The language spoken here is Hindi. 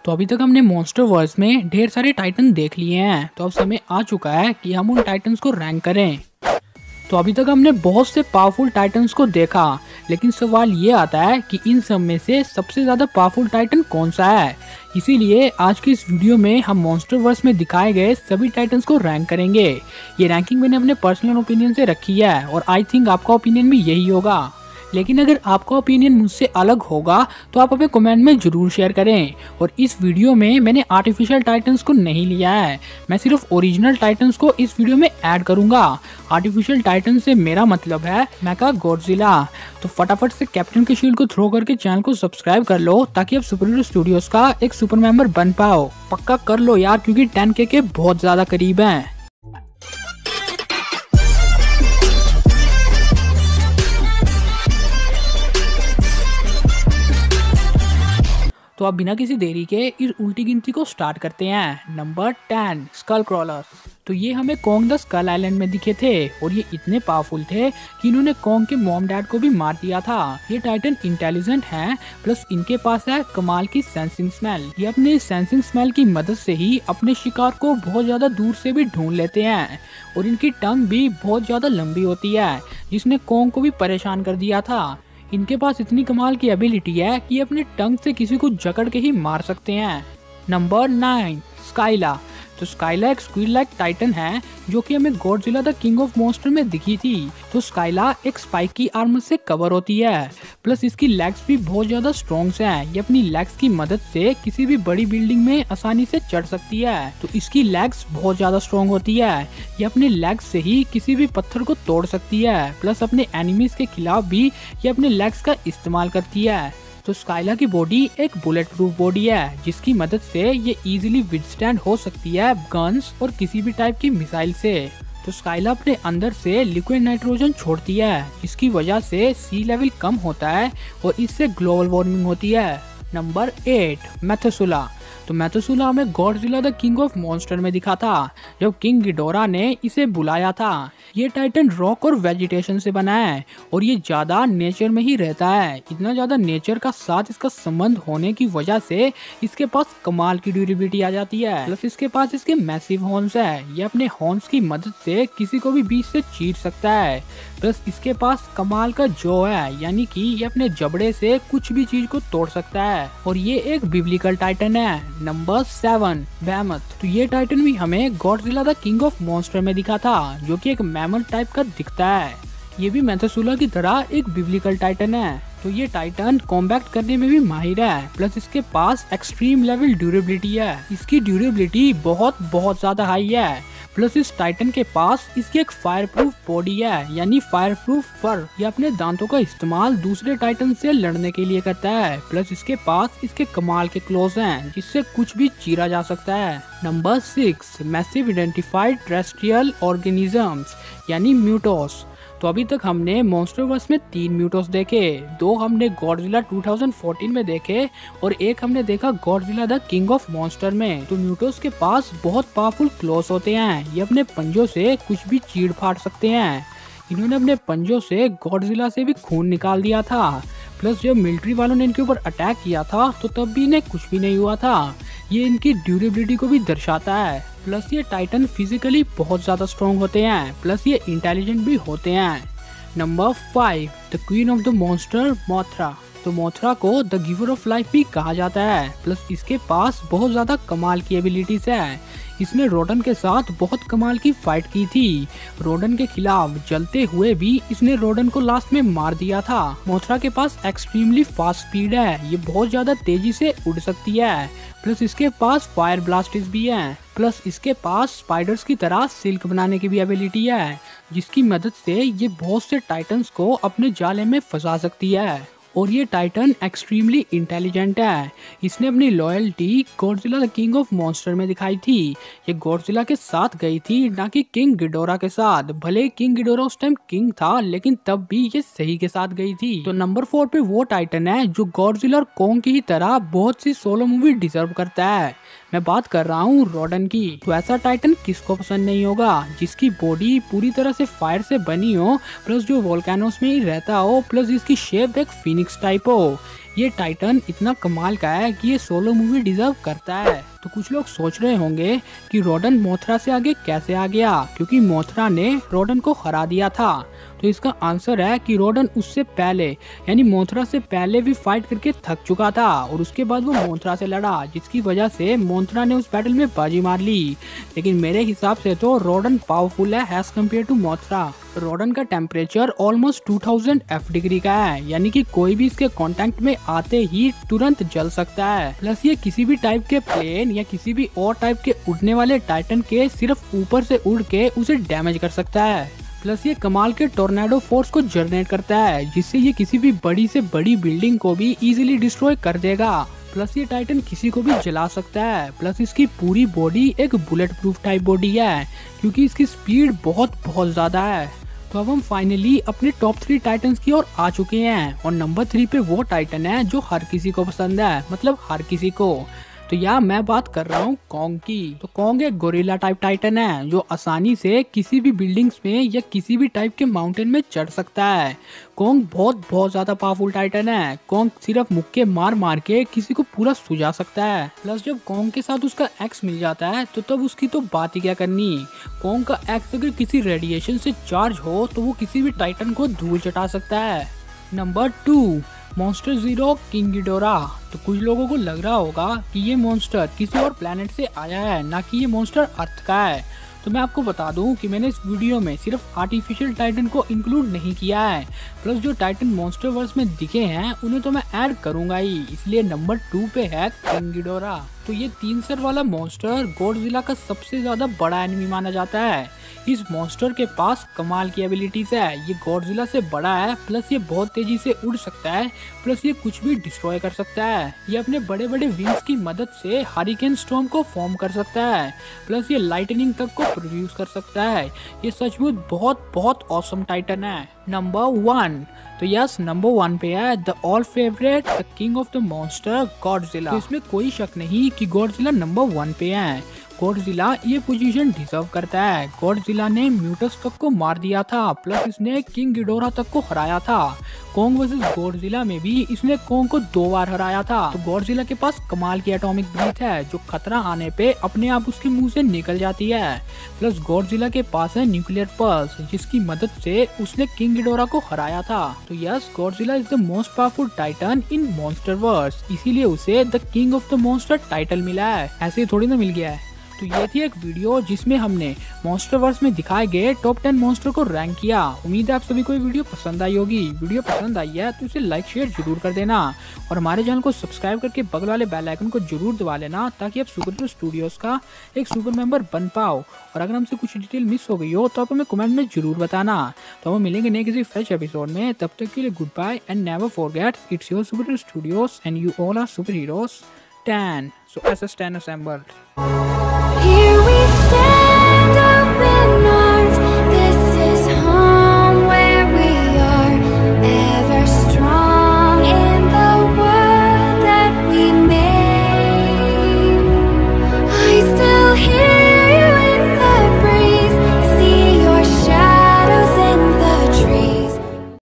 तो अभी तक हमने मॉन्स्टर वर्स में ढेर सारे टाइटन देख लिए हैं, तो अब समय आ चुका है कि हम उन टाइटन्स को रैंक करें। तो अभी तक हमने बहुत से पावरफुल टाइटन्स को देखा, लेकिन सवाल ये आता है कि इन सब में से सबसे ज्यादा पावरफुल टाइटन कौन सा है। इसीलिए आज की इस वीडियो में हम मॉन्स्टर वर्स में दिखाए गए सभी टाइटन्स को रैंक करेंगे। ये रैंकिंग मैंने अपने पर्सनल ओपिनियन से रखी है और आई थिंक आपका ओपिनियन भी यही होगा। लेकिन अगर आपका ओपिनियन मुझसे अलग होगा तो आप हमें कमेंट में जरूर शेयर करें। और इस वीडियो में मैंने आर्टिफिशियल टाइटन्स को नहीं लिया है, मैं सिर्फ ओरिजिनल टाइटन्स को इस वीडियो में ऐड करूंगा। आर्टिफिशियल टाइटन से मेरा मतलब है मेका गॉडजिला। तो फटाफट से कैप्टन के शील्ड को थ्रो करके चैनल को सब्सक्राइब कर लो ताकि आप सुपर हीरो स्टूडियोज का एक सुपर मेंबर बन पाओ। पक्का कर लो यार, क्योंकि 10K के बहुत ज्यादा करीब हैं। तो अब बिना किसी देरी के इस उल्टी गिनती को स्टार्ट करते हैं। Number 10 skull crawler. तो ये हमें कॉन्ग द स्कल आइलैंड में दिखे थे और ये इतने पावरफुल थे कि इन्होंने कॉन्ग के मॉम डैड को भी मार दिया था। ये टाइटन इंटेलिजेंट हैं, प्लस इनके पास है कमाल की सेंसिंग स्मेल। ये अपने सेंसिंग स्मेल की मदद से ही अपने शिकार को बहुत ज्यादा दूर से भी ढूंढ लेते हैं और इनकी टंग भी बहुत ज्यादा लंबी होती है, जिसने कॉन्ग को भी परेशान कर दिया था। इनके पास इतनी कमाल की एबिलिटी है कि अपने टंग से किसी को जकड़ के ही मार सकते हैं। Number 9 Scylla. तो स्काइला एक स्क्विड लाइक टाइटन है जो कि हमें Godzilla the king of monster में दिखी थी। तो स्काइला एक स्पाइकी आर्मर से कवर होती है, प्लस इसकी लेग्स भी बहुत ज्यादा स्ट्रॉन्ग हैं। ये अपनी लेग्स की मदद से किसी भी बड़ी बिल्डिंग में आसानी से चढ़ सकती है। तो इसकी लेग्स बहुत ज्यादा स्ट्रॉन्ग होती है। ये अपने लेग्स से ही किसी भी पत्थर को तोड़ सकती है, प्लस अपने एनिमीज के खिलाफ भी ये अपने लेग्स का इस्तेमाल करती है। तो स्काइला की बॉडी एक बुलेट प्रूफ बॉडी है, जिसकी मदद से ये इजीली विथस्टैंड हो सकती है गन्स और किसी भी टाइप की मिसाइल से। तो स्काइला अपने अंदर से लिक्विड नाइट्रोजन छोड़ती है, जिसकी वजह से सी लेवल कम होता है और इससे ग्लोबल वार्मिंग होती है। Number 8 Methuselah. तो मेथोसुला हमें Godzilla the king of monster में दिखा था जब किंग गिडोरा ने इसे बुलाया था। ये टाइटन रॉक और वेजिटेशन से बना है और ये ज्यादा नेचर में ही रहता है। इतना ज्यादा नेचर का साथ इसका संबंध होने की वजह से इसके पास कमाल की ड्यूरेबिलिटी आ जाती है। प्लस इसके पास इसके मैसिव हॉर्न्स है। ये अपने हॉर्न्स की मदद से किसी को भी बीच से चीर सकता है। प्लस इसके पास कमाल का जॉ है, यानी कि ये अपने जबड़े से कुछ भी चीज को तोड़ सकता है और ये एक बिब्लिकल टाइटन है। Number 7 Behemoth. तो ये टाइटन भी हमें Godzilla the king of monster में दिखा था, जो कि एक मैमथ टाइप का दिखता है। ये भी मेथोसुला की तरह एक बिब्लिकल टाइटन है। तो ये टाइटन कॉम्बैक्ट करने में भी माहिर है, प्लस इसके पास एक्सट्रीम लेवल ड्यूरेबिलिटी है। इसकी ड्यूरेबिलिटी बहुत ज्यादा हाई है। प्लस इस टाइटन के पास इसकी एक फायर प्रूफ बॉडी है, यानी फायर प्रूफ फर। ये अपने दांतों का इस्तेमाल दूसरे टाइटन से लड़ने के लिए करता है। प्लस इसके पास इसके कमाल के क्लोज हैं, जिससे कुछ भी चीरा जा सकता है। Number 6 massive identified terrestrial organisms यानी म्यूटोस। तो अभी तक हमने मॉन्स्टर वर्स में 3 म्यूटोस देखे, 2 हमने गॉडजिला 2014 में देखे और एक हमने देखा Godzilla the king of monster में। तो म्यूटोस के पास बहुत पावरफुल क्लॉस होते हैं। ये अपने पंजों से कुछ भी चीड़ फाड़ सकते हैं। इन्होंने अपने पंजों से गॉडजिला से भी खून निकाल दिया था। प्लस जब मिलिट्री वालों ने इनके ऊपर अटैक किया था तो तब भी इन्हें कुछ भी नहीं हुआ था। ये इनकी ड्यूरेबिलिटी को भी दर्शाता है। प्लस ये टाइटन फिजिकली बहुत ज्यादा स्ट्रॉन्ग होते हैं, प्लस ये इंटेलिजेंट भी होते हैं। Number 5 the queen of the monster Mothra. तो मोथरा को द गिवर ऑफ लाइफ भी कहा जाता है। प्लस इसके पास बहुत ज्यादा कमाल की एबिलिटीज है। इसने रोडन के साथ बहुत कमाल की फाइट की थी। रोडन के खिलाफ जलते हुए भी इसने रोडन को लास्ट में मार दिया था। मोथरा के पास एक्सट्रीमली फास्ट स्पीड है। ये बहुत ज्यादा तेजी से उड़ सकती है। प्लस इसके पास फायर ब्लास्टिस भी हैं। प्लस इसके पास स्पाइडर्स की तरह सिल्क बनाने की भी एबिलिटी है, जिसकी मदद से ये बहुत से टाइटन्स को अपने जाले में फंसा सकती है। और ये टाइटन एक्सट्रीमली इंटेलिजेंट है। इसने अपनी loyalty Godzilla the king of monster में दिखाई थी। ये गॉडजिला के साथ गई थी, ना कि किंग गिडोरा के साथ। भले किंग गिडोरा उस टाइम किंग था, लेकिन तब भी ये सही के साथ गई थी। तो नंबर 4 पे वो टाइटन है जो गॉडजिला और कॉन्ग की ही तरह बहुत सी सोलो मूवी डिजर्व करता है। मैं बात कर रहा हूँ रोडन की। तो ऐसा टाइटन किसको पसंद नहीं होगा जिसकी बॉडी पूरी तरह से फायर से बनी हो, प्लस जो वोल्केनोस में ही रहता हो, प्लस इसकी शेप एक फिनिक्स टाइप हो। ये टाइटन इतना कमाल का है कि ये सोलो मूवी डिजर्व करता है। तो कुछ लोग सोच रहे होंगे कि रोडन मोथरा से आगे कैसे आ गया, क्योंकि मोथरा ने रोडन को हरा दिया था। तो इसका आंसर है कि रोडन उससे पहले यानी मोथरा से पहले भी फाइट करके थक चुका था और उसके बाद वो मोथरा से लड़ा, जिसकी वजह से मोथरा ने उस बैटल में बाजी मार ली। लेकिन मेरे हिसाब से तो रोडन पावरफुल है as compared to Mothra. Rodan का टेम्परेचर ऑलमोस्ट 2000 F डिग्री का है, यानी कि कोई भी इसके कांटेक्ट में आते ही तुरंत जल सकता है। प्लस ये किसी भी टाइप के प्लेन या किसी भी और टाइप के उड़ने वाले टाइटन के सिर्फ ऊपर से उड़ के उसे डैमेज कर सकता है। प्लस ये कमाल के टोर्नेडो फोर्स को जनरेट करता है, जिससे ये किसी भी बड़ी से बड़ी बिल्डिंग को भी इजीली डिस्ट्रॉय कर देगा। प्लस ये टाइटन किसी को भी जला सकता है। प्लस इसकी पूरी बॉडी एक बुलेट प्रूफ टाइप बॉडी है, क्योंकि इसकी स्पीड बहुत ज्यादा है। तो अब हम फाइनली अपने टॉप 3 टाइटन्स की ओर आ चुके हैं और नंबर 3 पे वो टाइटन है जो हर किसी को पसंद है, मतलब हर किसी को। तो यहाँ मैं बात कर रहा हूँ कॉन्ग की। तो कॉन्ग एक गोरिल्ला टाइप टाइटन है जो आसानी से किसी भी बिल्डिंग्स में या किसी भी टाइप के माउंटेन में चढ़ सकता है। कॉन्ग बहुत ज्यादा पावरफुल टाइटन है। कॉन्ग सिर्फ मुक्के मार मार के किसी को पूरा सुझा सकता है। प्लस जब कॉन्ग के साथ उसका एक्स मिल जाता है तो तब उसकी तो बात ही क्या करनी। कॉन्ग का एक्स अगर किसी रेडिएशन से चार्ज हो तो वो किसी भी टाइटन को धूल चटा सकता है। Number 2 monster zero king Ghidorah. तो कुछ लोगों को लग रहा होगा कि ये मॉन्स्टर किसी और प्लेनेट से आया है, ना कि ये मॉन्स्टर अर्थ का है। तो मैं आपको बता दूं कि मैंने इस वीडियो में सिर्फ आर्टिफिशियल टाइटन को इंक्लूड नहीं किया है, प्लस जो टाइटन मॉन्स्टर वर्स में दिखे हैं उन्हें तो मैं ऐड करूंगा ही। इसलिए नंबर 2 पे है किंग गिडोरा। तो ये 3 सर वाला मॉन्स्टर गॉडजिला का सबसे ज्यादा बड़ा एनिमी माना जाता है। इस मॉन्स्टर के पास कमाल की एबिलिटीज है। ये गॉडजिला से बड़ा है, प्लस ये बहुत तेजी से उड़ सकता है, प्लस ये कुछ भी डिस्ट्रॉय कर सकता है। ये अपने बड़े बड़े विंग्स की मदद से हरिकेन स्टॉर्म को फॉर्म कर सकता है, प्लस ये लाइटनिंग तक को प्रोड्यूस कर सकता है। ये सचमुच बहुत ऑसम टाइटन है। नंबर 1 तो यस नंबर 1 पे है the all favourite the king of the monster Godzilla. तो इसमें कोई शक नहीं कि गॉडजिला नंबर 1 पे है। गॉडजिला ये पोजीशन डिजर्व करता है। गॉडजिला ने म्यूटस तक को मार दिया था, प्लस इसने किंग गिडोरा तक को हराया था। कॉन्ग वर्सेस गॉडजिला में भी इसने कॉन्ग को 2 बार हराया था। तो गॉडजिला के पास कमाल की एटॉमिक ब्रीथ है जो खतरा आने पे अपने आप उसके मुंह से निकल जाती है। प्लस गॉडजिला के पास है न्यूक्लियर पल्स, जिसकी मदद से उसने किंग गिडोरा को हराया था। तो yes Godzilla is the most powerful titan in MonsterVerse, इसीलिए उसे the king of the monster title मिला है, ऐसे ही थोड़ी ना मिल गया है। तो ये थी एक वीडियो जिसमें हमने मॉन्स्टरवर्स में दिखाए गए टॉप 10 मॉन्स्टर को रैंक किया। उम्मीद है आप सभी को ये वीडियो पसंद आई होगी। वीडियो पसंद आई है तो इसे लाइक शेयर जरूर कर देना और हमारे चैनल को सब्सक्राइब करके बगल वाले बेल आइकन को जरूर दबा लेना, ताकि आप सुपर स्टूडियोज का एक सुपर मेंबर बन पाओ। और अगर हमसे कुछ डिटेल मिस हो गई हो तो आप हमें कमेंट में जरूर बताना। तो हम मिलेंगे नए किसी फ्रेश एपिसोड में, तब तक के लिए good bye and never forget it's your Super Studios and you all are superheroes 10। So SS10 assembled.